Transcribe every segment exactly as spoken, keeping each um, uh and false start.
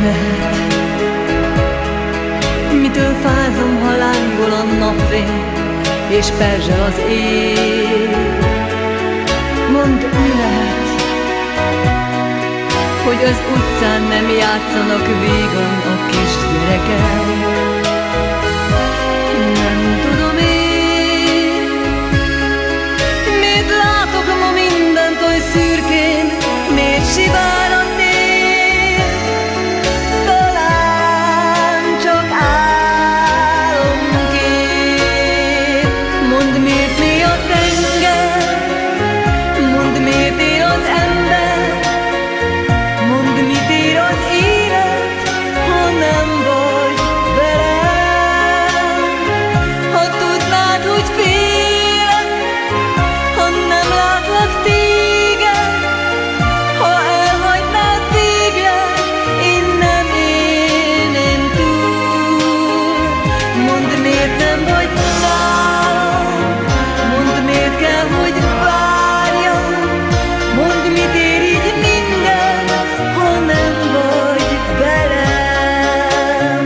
lehet? Mitől fázom, ha lángol a napfény, és perzsel az ég? Mondd, mi lehet, hogy az utcán nem játszanak vígan a kisgyerekek? Nem tudom én, miért látok ma mindent oly szürkén, miért sivár a tél? Talán csak álomkép. Mondd, miért mély a tenger, mondd, miért él az ember, mondd, mit ér az élet, ha nem vagy velem. Ha tudnád, hogy félek, ha nem látlak téged, ha elhagynád végleg, én nem élném túl. Mondd, miért nem vagy nálam, mondd, miért kell, hogy várjam, mondd, mit ér így minden, ha nem vagy velem.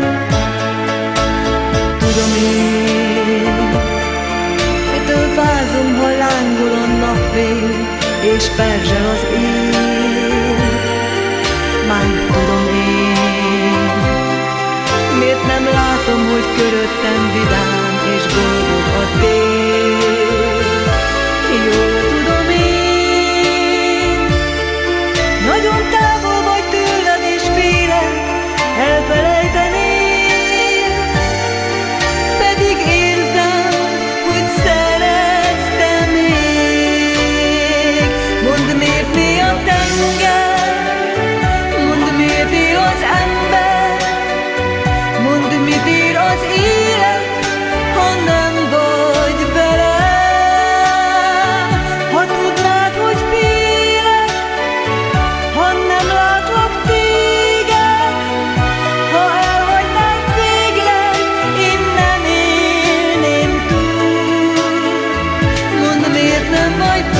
Tudom én, mitől fázom, ha lángol a napfény, és perzsel az ég. Már tudom én, miért nem látom, hogy köröttem vidám és boldog a tél. Jól tudom én, nagyon távol vagy tőled, és félek, elfelejtenél. Pedig érzem, hogy szeretsz te még. Mondd, miért mély a tenger, mondd, miért él az ember, mondd, mit ér az élet, ha nem vagy velem. Ha tudnád, hogy félek, ha nem látlak téged, ha elhagynád végleg, én nem élném túl. Mondd, miért nem vagy